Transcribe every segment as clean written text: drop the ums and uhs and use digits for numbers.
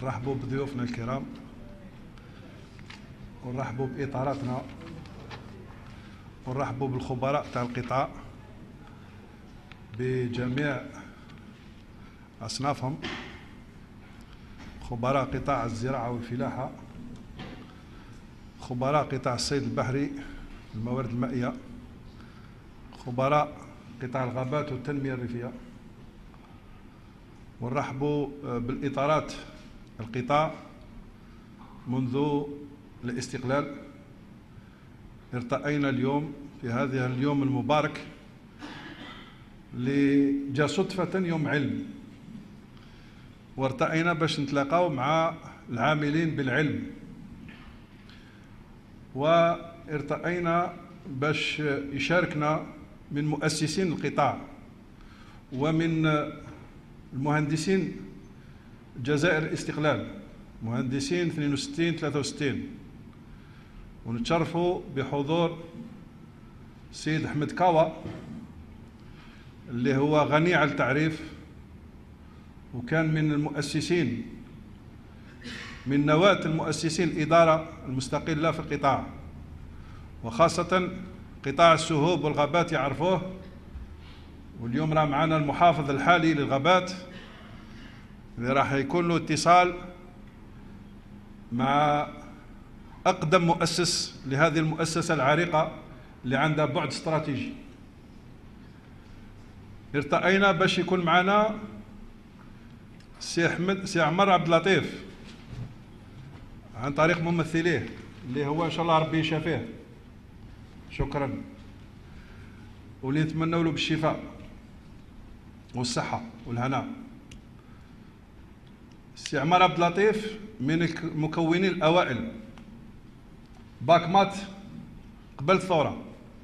نرحبوا بضيوفنا الكرام ونرحبوا بإطاراتنا ونرحبوا بالخبراء تاع القطاع بجميع أصنافهم، خبراء قطاع الزراعة والفلاحة، خبراء قطاع الصيد البحري الموارد المائية، خبراء قطاع الغابات والتنمية الريفية، ونرحبوا بالإطارات القطاع منذ الاستقلال. ارتأينا اليوم في هذا اليوم المبارك اللي جاء صدفة يوم علم، وارتأينا باش نتلاقاو مع العاملين بالعلم، وارتأينا باش يشاركنا من مؤسسين القطاع ومن المهندسين جزائر الاستقلال، مهندسين 62 63، ونتشرفوا بحضور السيد أحمد كاوا اللي هو غني عن التعريف، وكان من المؤسسين من نواة المؤسسين الإدارة المستقلة في القطاع، وخاصة قطاع السهوب والغابات يعرفوه. واليوم راه معنا المحافظ الحالي للغابات اللي راح يكون له اتصال مع أقدم مؤسس لهذه المؤسسة العريقة اللي عندها بعد استراتيجي. ارتأينا باش يكون معنا سي عمر عبد اللطيف عن طريق ممثليه اللي هو إن شاء الله ربي يشافيه، شكرا، واللي نتمنوا له بالشفاء والصحة والهناء. سي عمر عبد اللطيف من المكونين الأوائل باك مات قبل الثورة،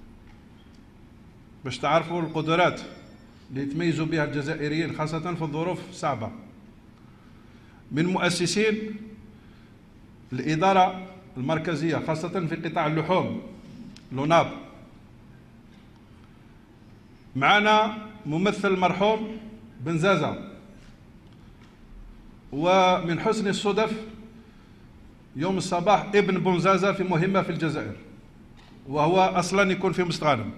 باش تعرفوا القدرات اللي يتميزوا بها الجزائريين خاصة في الظروف الصعبة. من مؤسسين الإدارة المركزية خاصة في قطاع اللحوم لوناب. معنا ممثل مرحوم بنزازة، ومن حسن الصدف يوم الصباح ابن بنزازة في مهمة في الجزائر، وهو أصلا يكون في مستغانم،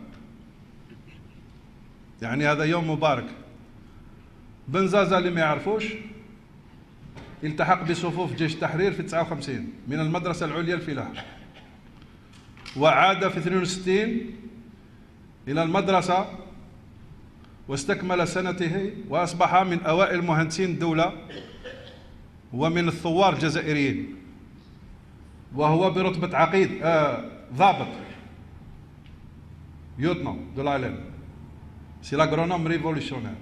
يعني هذا يوم مبارك. بنزازة اللي ما يعرفوش التحق بصفوف جيش التحرير في 59 من المدرسة العليا للفلاحة، وعاد في 62 إلى المدرسة واستكمل سنته وأصبح من أوائل مهندسين الدولة ومن الثوار الجزائريين، وهو برتبة عقيد ضابط يوتنو دو لالين، سي لاغرونوم ريفوليسيونير.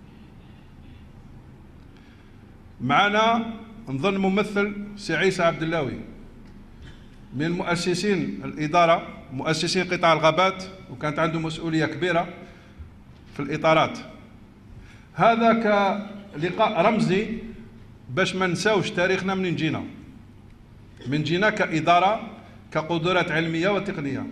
معنا نظن ممثل سي عيسى عبد اللاوي من مؤسسين الإدارة، مؤسسين قطاع الغابات، وكانت عنده مسؤولية كبيرة في الإطارات. هذا كلقاء رمزي باش ما نساوش تاريخنا منين جينا، من جينا كإدارة كقدرات علمية وتقنية.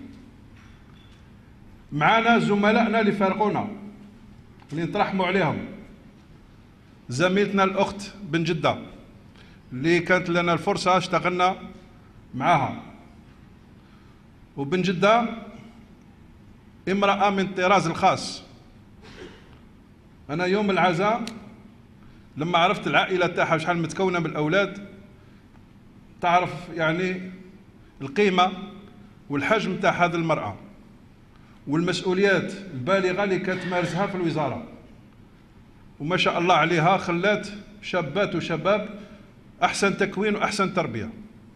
معنا زملائنا اللي فارقونا اللي نترحموا عليهم، زميلتنا الأخت بن جدة اللي كانت لنا الفرصة اشتغلنا معها، وبن جدة امرأة من الطراز الخاص. أنا يوم العزاء لما عرفت العائلة تاعها شحال متكونة من الأولاد، تعرف يعني القيمة والحجم تاع هذه المرأة والمسؤوليات البالغة اللي كانت تمارسها في الوزارة، وما شاء الله عليها خلات شابات وشباب أحسن تكوين وأحسن تربية.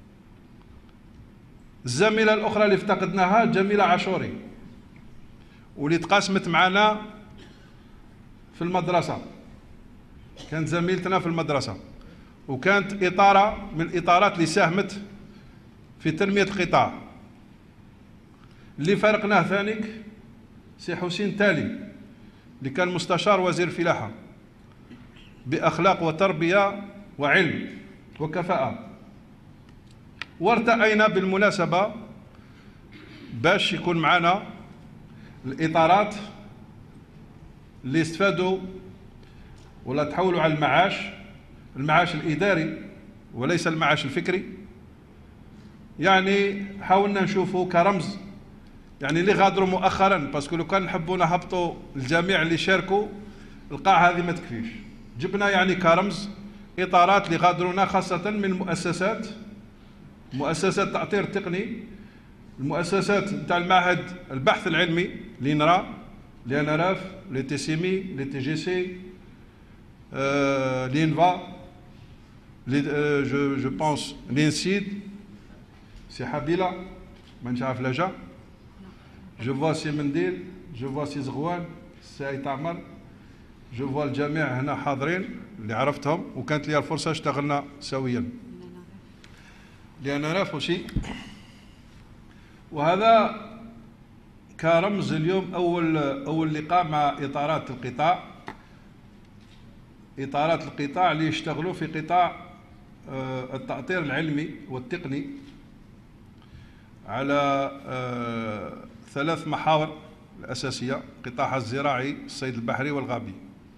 الزميلة الأخرى اللي افتقدناها جميلة عاشوري، واللي تقاسمت معنا في المدرسة، كانت زميلتنا في المدرسة، وكانت إطارة من الإطارات اللي ساهمت في تنمية القطاع. اللي فارقناه ثانيك سي حسين تالي اللي كان مستشار وزير الفلاحة بأخلاق وتربية وعلم وكفاءة. وارتأينا بالمناسبة باش يكون معنا الإطارات اللي استفادوا ولا تحولوا على المعاش الإداري وليس المعاش الفكري. يعني حاولنا نشوفه كرمز، يعني اللي غادروا مؤخرا، باسكو لو كان نحبوا نهبطوا الجميع اللي شاركوا القاعة هذه ما تكفيش. جبنا يعني كرمز إطارات اللي غادرونا، خاصة من المؤسسات، مؤسسات التأطير التقني، المؤسسات نتاع المعهد البحث العلمي لينرا، لينراف، لي تي سيمي، لي تي جي سي، لينفا، جو بونس لينسيد، سي حبيلة مانيش عارف لا جا، جو فوا سي منديل، جو فوا سي زغوان، سي تعمر، جو فوا الجميع هنا حاضرين اللي عرفتهم، وكانت لي الفرصة اشتغلنا سويا. لأن نعرف شيء، وهذا كرمز اليوم أول لقاء مع إطارات القطاع، إطارات القطاع اللي يشتغلوا في قطاع التأطير العلمي والتقني على 3 محاور الأساسية: قطاعها الزراعي، الصيد البحري والغابي.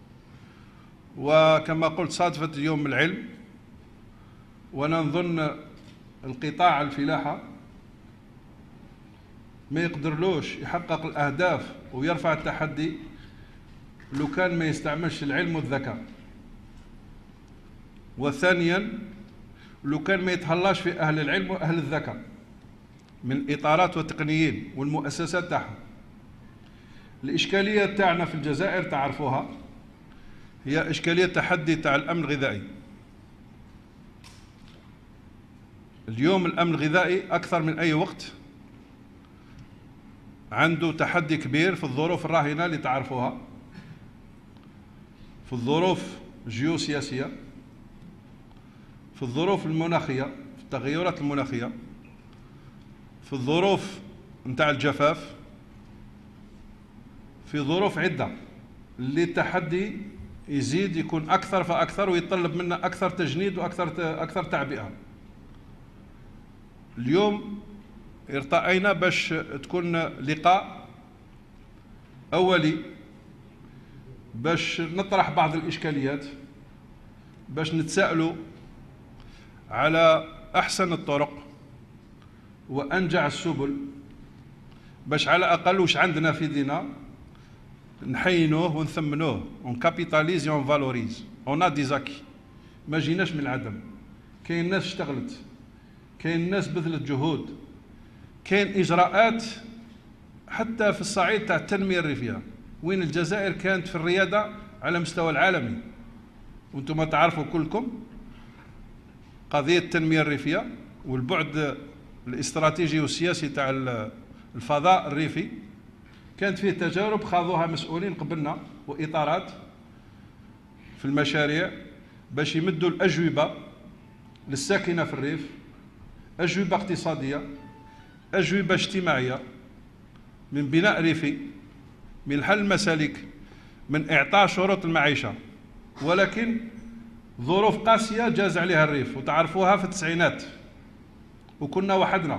وكما قلت صادفت اليوم العلم، وأنا نظن القطاع الفلاحة ما يقدرلوش يحقق الأهداف ويرفع التحدي لو كان ما يستعملش العلم والذكاء. وثانيا لو كان ما يتهلاش في أهل العلم وأهل الذكاء من الإطارات والتقنيين والمؤسسات تاعهم. الإشكالية تاعنا في الجزائر تعرفوها، هي إشكالية تحدي تاع الأمن الغذائي. اليوم الأمن الغذائي أكثر من أي وقت عنده تحدي كبير في الظروف الراهنة اللي تعرفوها، في الظروف الجيوسياسية، في الظروف المناخية، في التغيرات المناخية، في الظروف نتاع الجفاف، في ظروف عدة اللي التحدي يزيد يكون أكثر فأكثر ويتطلب منا أكثر تجنيد وأكثر تعبئة. اليوم ارتأينا باش تكون لقاء أولي باش نطرح بعض الإشكاليات، باش نتساءلوا على أحسن الطرق وأنجع السبل، باش على الأقل واش عندنا في دينا نحينوه ونثمنوه، ونكابيتاليز ون فالوريز، اون ا دي زاكي. ما جيناش من العدم، كاين ناس اشتغلت، كاين ناس بذلت جهود، كاين إجراءات حتى في الصعيد تاع التنمية الريفية، وين الجزائر كانت في الريادة على مستوى العالمي. وانتم تعرفوا كلكم قضية التنمية الريفية والبعد الاستراتيجي والسياسي تاع الفضاء الريفي، كانت فيه تجارب خاضوها مسؤولين قبلنا وإطارات في المشاريع باش يمدوا الأجوبة للساكنة في الريف، أجوبة اقتصادية، أجوبة اجتماعية، من بناء ريفي، من حل المسالك، من إعطاء شروط المعيشة. ولكن ظروف قاسية جاز عليها الريف، وتعرفوها في التسعينات، وكنا وحدنا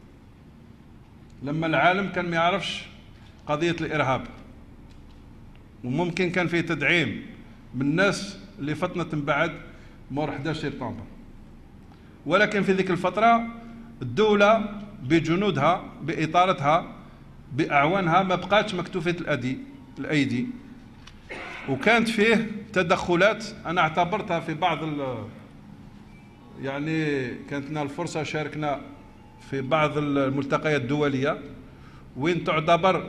لما العالم كان ما يعرفش قضية الإرهاب، وممكن كان فيه تدعيم من الناس اللي فطنت من بعد مور 11 سبتمبر. ولكن في ذيك الفترة الدولة بجنودها، بإطارتها، بأعوانها ما بقاتش مكتوفة الأيدي، وكانت فيه تدخلات أنا اعتبرتها في بعض يعني كانت لنا الفرصة شاركنا في بعض الملتقيات الدولية وين تعتبر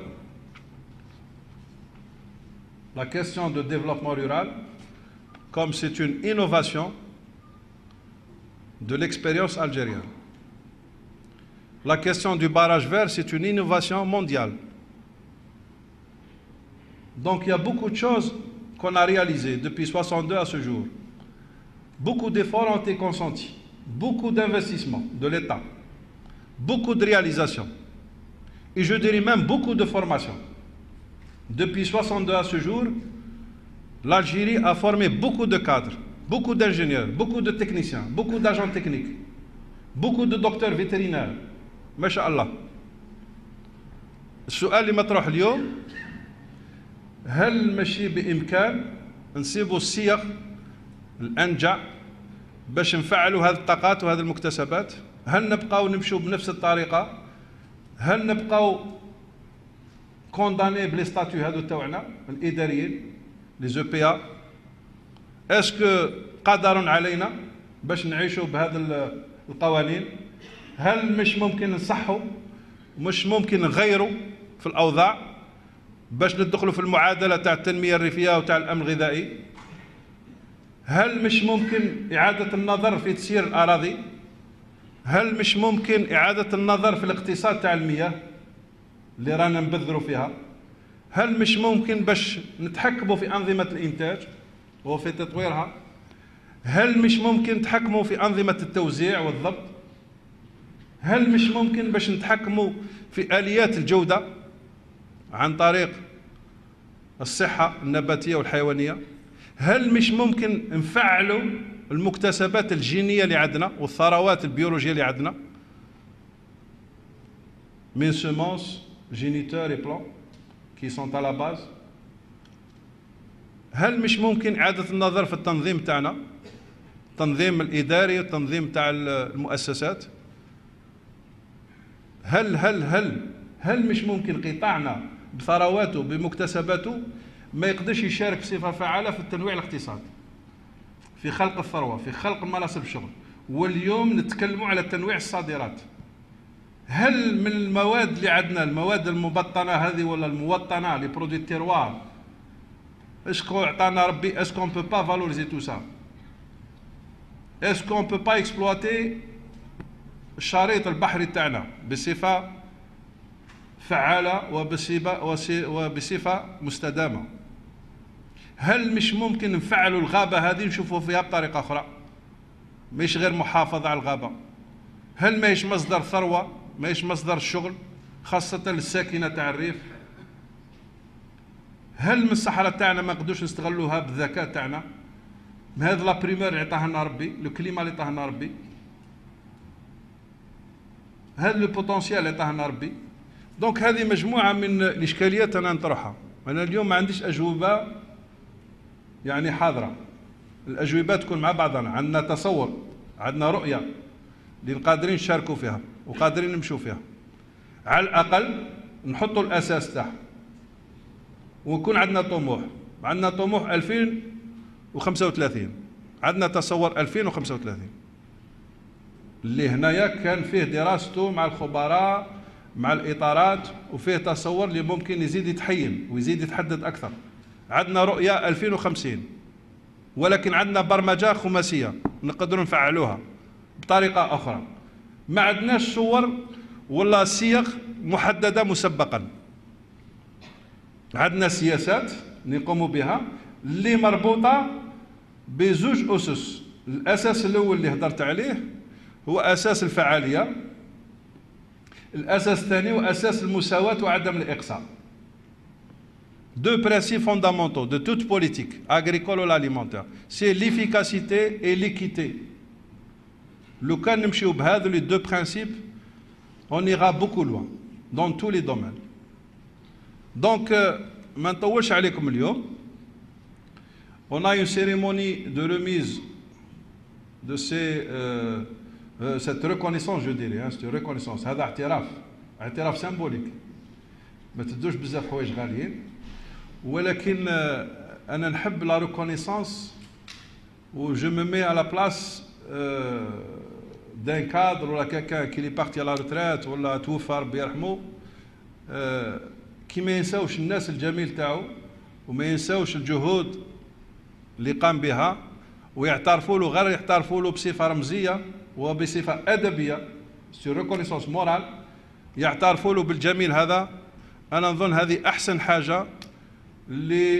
la question de développement rural comme c'est une innovation de l'expérience algérienne. La question du barrage vert, c'est une innovation mondiale. Donc il y a beaucoup de choses qu'on a réalisées depuis 62 à ce jour. Beaucoup d'efforts ont été consentis, beaucoup d'investissements de l'État, beaucoup de réalisations, et je dirais même beaucoup de formations. Depuis 62 à ce jour, l'Algérie a formé beaucoup de cadres, beaucoup d'ingénieurs, beaucoup de techniciens, beaucoup d'agents techniques, beaucoup de docteurs vétérinaires. ما شاء الله. السؤال اللي مطروح اليوم، هل ماشي بإمكان نصيبوا الصيغ الأنجع باش نفعلوا هذه الطاقات وهذه المكتسبات؟ هل نبقاو نمشوا بنفس الطريقه؟ هل نبقاو كونداني بلي ستاتيو هذو تاعنا الاداريين لي زو بي ا؟ اسكو قدر علينا باش نعيشوا بهذه القوانين؟ هل مش ممكن نصحوا، مش ممكن نغيروا في الاوضاع باش ندخلوا في المعادله تاع التنميه الريفيه وتاع الامن الغذائي؟ هل مش ممكن اعاده النظر في تسيير الاراضي؟ هل مش ممكن اعاده النظر في الاقتصاد تاع المياه اللي رانا نبذروا فيها؟ هل مش ممكن باش نتحكموا في انظمه الانتاج وفي تطويرها؟ هل مش ممكن نتحكموا في انظمه التوزيع والضبط؟ هل مش ممكن باش نتحكموا في آليات الجودة عن طريق الصحة النباتية والحيوانية؟ هل مش ممكن نفعلوا المكتسبات الجينية اللي عندنا والثروات البيولوجية اللي عندنا من semences, géniteurs et plants qui sont à la base؟ هل مش ممكن إعادة النظر في التنظيم تاعنا، التنظيم الإداري والتنظيم تاع المؤسسات؟ هل مش ممكن قطاعنا بثرواته بمكتسباته ما يقدرش يشارك بصفة فعالة في التنويع الاقتصادي، في خلق الثروة، في خلق مناصب الشغل؟ واليوم نتكلموا على تنويع الصادرات. هل من المواد اللي عندنا، المواد المبطنة هذه ولا الموطنة، لي برودوي تيروار، اسكو عطانا ربي اسكو اون بو با فالوريزي تو سا؟ اسكو اون بو با اكسبلواتي الشريط البحري تاعنا بصفة فعالة وبصفة مستدامة؟ هل مش ممكن نفعلوا الغابة هذه نشوفوا فيها بطريقة أخرى، مش غير محافظة على الغابة؟ هل ماهيش مصدر ثروة، ماهيش مصدر الشغل خاصة للساكنة تاع الريف؟ هل من الصحراء تاعنا ما نقدروش نستغلوها بالذكاء تاعنا؟ هذا لا بريمير اللي عطاها لنا ربي، لو كليما اللي عطاها لنا ربي، هذا لو بوتونسيال اللي عطاها لنا ربي. دونك هذه مجموعة من الإشكاليات أنا نطرحها. أنا اليوم ما عنديش أجوبة يعني حاضرة، الأجوبة تكون مع بعضنا، عندنا تصور، عندنا رؤية اللي قادرين نشاركوا فيها وقادرين نمشوا فيها. على الأقل نحطوا الأساس تاعها ويكون عندنا طموح. عندنا طموح 2035، عندنا تصور 2035 اللي هنايا كان فيه دراسته مع الخبراء مع الإطارات، وفيه تصور اللي ممكن يزيد يتحين ويزيد يتحدد أكثر. عندنا رؤية 2050، ولكن عندنا برمجة خماسية نقدر نفعلوها بطريقة أخرى. ما عندناش صور ولا صيغ محددة مسبقا. عندنا سياسات نقوم بها اللي مربوطة بزوج أسس. الأساس الأول اللي هضرت عليه هو أساس الفعالية، الأساس الثاني هو أساس المساواة وعدم الإقصاء. Deux principes fondamentaux de toute politique agricole ou alimentaire, c'est l'efficacité et l'équité. لو كان نمشيو بهذو les deux principes, on ira beaucoup loin dans tous les domaines. Donc ما نطولش عليكم اليوم. On a une cérémonie de remise de cette reconnaissance, je dirais, hein, c'est une reconnaissance. هذا اعتراف symbolique. ما تدوش بزاف حوايج غاليين، ولكن أنا نحب la reconnaissance où je me mets à la place d'un cadre ولا quelqu'un qui est parti à la retraite ولا توفى ربي يرحمه، كي ما ينساوش الناس الجميل تاعو وما ينساوش الجهود اللي قام بها، ويعترفوا له، غير يعترفوا له بصفة رمزية وبصفة أدبية، سي ريكونيسونس مورال، يعترفوا له بالجميل هذا. أنا نظن هذه أحسن حاجة اللي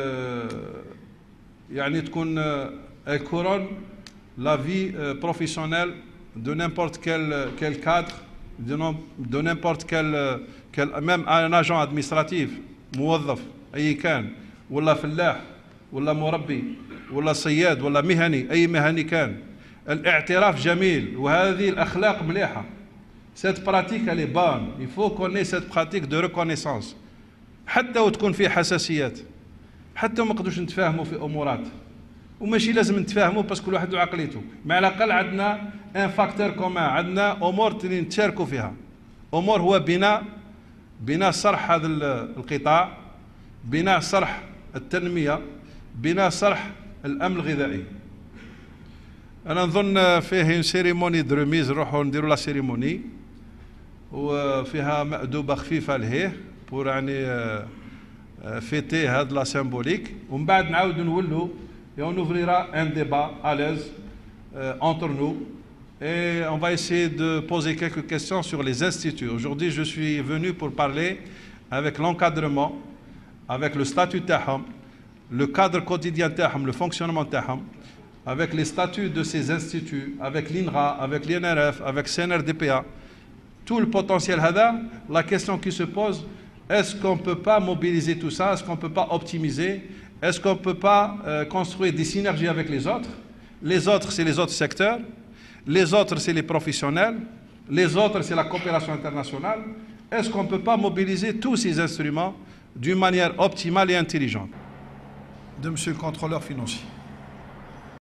يعني تكون couronne la vie professionnelle de n'importe quel cadre, de n'importe quel même un agent administratif، موظف أي كان، ولا فلاح ولا مربي ولا صياد ولا مهني، أي مهني كان. الاعتراف جميل وهذه الأخلاق مليحة. Cette pratique elle est bonne. Il faut qu'on ait cette pratique de reconnaissance. حتى وتكون فيه حساسيات، حتى ما نقدروش نتفاهموا في أمورات، وماشي لازم نتفاهموا باسكو كل واحد وعقليته، مع على الاقل عندنا ان فاكتور كومان، عندنا امور اللي نتشاركوا فيها. امور هو بناء صرح هذا القطاع، بناء صرح التنميه، بناء صرح الامن الغذائي. انا نظن فيه سيريموني درميز، نروحوا نديروا لا سيريموني وفيها مأدوبه خفيفه لهيه بور يعني فيتي هاد لا سيمبوليك، ومن بعد نعاودوا نولوا et on ouvrira un débat à l'aise entre nous et on va essayer de poser quelques questions sur les instituts. Aujourd'hui, je suis venu pour parler avec l'encadrement, avec le statut TAHAM, le cadre quotidien TAHAM, le fonctionnement TAHAM, avec les statuts de ces instituts, avec l'INRA, avec l'INRF, avec CNRDPA, tout le potentiel HADA. La question qui se pose, est-ce qu'on ne peut pas mobiliser tout ça? Est-ce qu'on ne peut pas optimiser? Est-ce qu'on ne peut pas construire des synergies avec les autres? Les autres, c'est les autres secteurs. Les autres, c'est les professionnels. Les autres, c'est la coopération internationale. Est-ce qu'on ne peut pas mobiliser tous ces instruments d'une manière optimale et intelligente? De Monsieur le contrôleur financier.